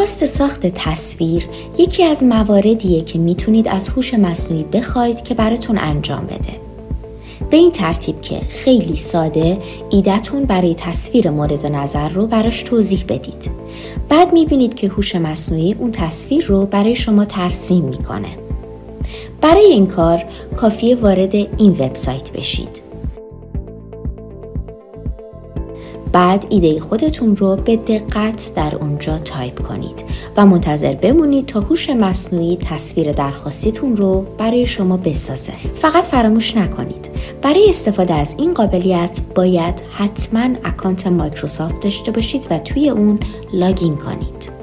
درخواست ساخت تصویر یکی از مواردیه که میتونید از هوش مصنوعی بخواید که براتون انجام بده. به این ترتیب که خیلی ساده ایده‌تون برای تصویر مورد نظر رو براش توضیح بدید. بعد میبینید که هوش مصنوعی اون تصویر رو برای شما ترسیم میکنه. برای این کار کافیه وارد این وبسایت بشید. بعد ایده خودتون رو به دقت در اونجا تایپ کنید و منتظر بمونید تا هوش مصنوعی تصویر درخواستیتون رو برای شما بسازه. فقط فراموش نکنید برای استفاده از این قابلیت باید حتما اکانت مایکروسافت داشته باشید و توی اون لاگین کنید.